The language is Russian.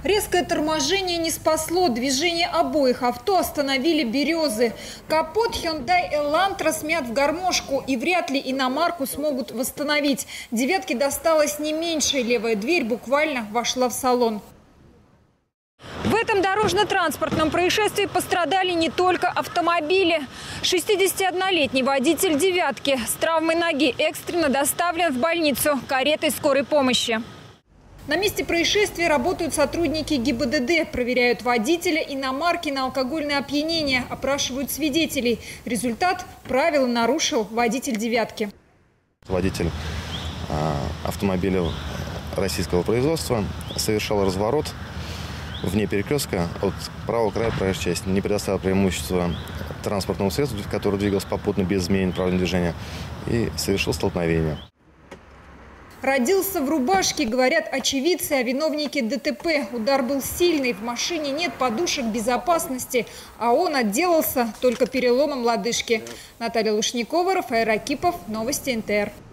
Резкое торможение не спасло. Движение обоих авто остановили березы. Капот Hyundai Elantra смят в гармошку, и вряд ли иномарку смогут восстановить. «Девятке» досталось не меньше. Левая дверь буквально вошла в салон. В этом дорожно-транспортном происшествии пострадали не только автомобили. 61-летний водитель «Девятки» с травмой ноги экстренно доставлен в больницу каретой скорой помощи. На месте происшествия работают сотрудники ГИБДД, проверяют водителя, иномарки на алкогольное опьянение, опрашивают свидетелей. Результат – правила нарушил водитель «Девятки». Водитель автомобиля российского производства совершал разворот вне перекрестка от правого края проезжей части, не предоставил преимущество транспортному средству, который двигался попутно без изменения направления движения, и совершил столкновение. Родился в рубашке, говорят очевидцы, о виновнике ДТП. Удар был сильный, в машине нет подушек безопасности, а он отделался только переломом лодыжки. Наталья Лушникова, Рафаэль Ракипов, Новости НТР.